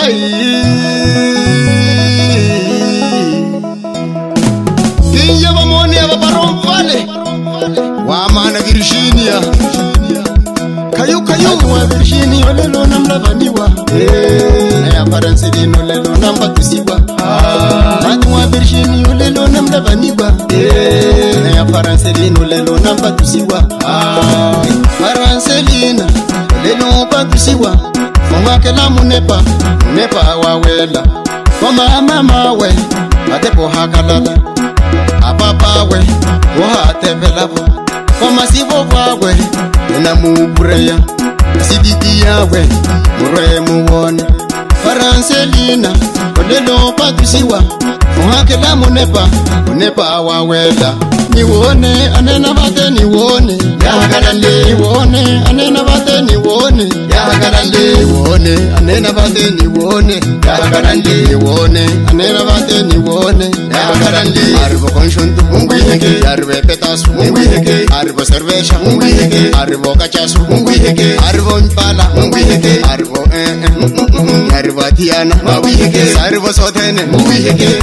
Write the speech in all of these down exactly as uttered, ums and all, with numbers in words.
Kinja bamoni ababaron vale wa mana Virginia kayu kayu wa Virginia olelo namla bandiwa eh ya faransi dino olelo namba tusiwa matu wa Virginia olelo namla bandiwa eh ya faransi dino olelo namba tusiwa faransi dino olelo pa tusiwa Mwa kela munepa, munepa wawela Mama mama we, atepo hakalala Apapa we, woha tepelavo Mama sivo wawe, ena mubureya Sididia we, mure muwone Faranselina, olelo patusiwa Mwa kela munepa, munepa wawela Niwone, anena bate niwone Yagalale Niwone, anena bate niwone Yagalale Niwone, anena bate niwone Yagalale Niwone, anena bate niwone Yagalale Arbo conshuntu, unguiheke Arbe petasu, unguiheke Arbo cerveja, unguiheke Arbo cachasu, unguiheke Arbo impala, unguiheke Arbo eh eh Arbo tiana, unguiheke Arbo sotene, unguiheke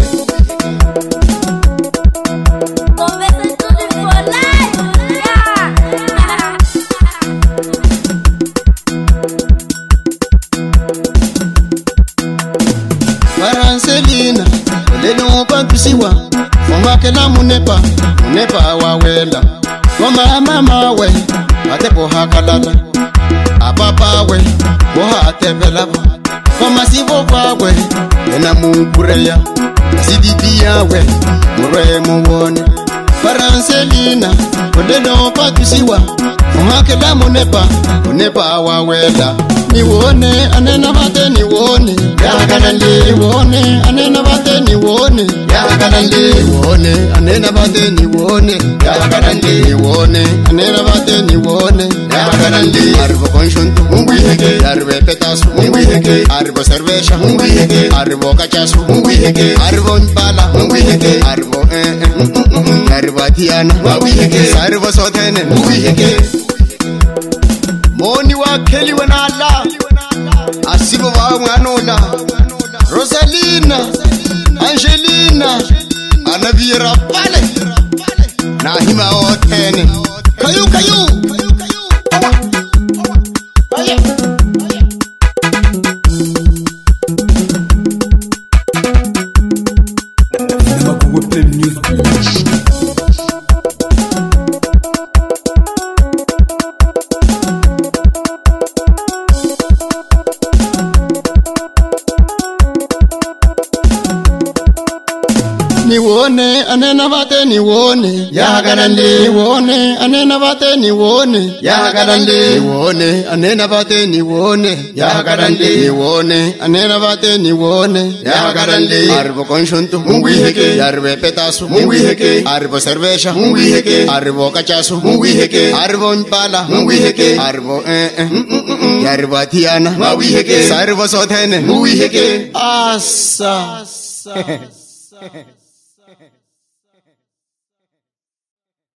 Faranselina, olelo pantusiwa Mwa kela munepa, munepa wawela Mama mama we, atepo hakalala Apapa we, woha tepelavo Mama sivo wawe, ena mubureya Sididia we, mure muwone Faranselina, olelo pantusiwa Mwa kela munepa, munepa wawela Niwone, anena bate niwone Yagalale Niwone, anena bate niwone Yagalale Niwone, anena bate niwone Yagalale Niwone, anena bate niwone Yagalale Arbo conshuntu, unguiheke Arbe petasu, unguiheke Arbo cerveja, unguiheke Arbo cachasu, unguiheke Arbo impala, unguiheke Arbo eh eh Arbo tiana, unguiheke Arbo sotene, unguiheke Moni wa Kelly wanala Asibo wa mwanola Rosalina Angelina Anavira pale Nahima otene Kayu kayu Niwone, anena bate niwone Yagalale Niwone, anena bate niwone Yagalale Niwone, anena bate niwone Yagalale Niwone, anena bate niwone Yagalale Arbo conshuntu, unguiheke Arbe petasu, unguiheke Arbo cerveja, unguiheke Arbo cachasu, unguiheke Arbo impala, unguiheke Arbo eh eh Arbo tiana, unguiheke Arbo sotene, unguiheke Asa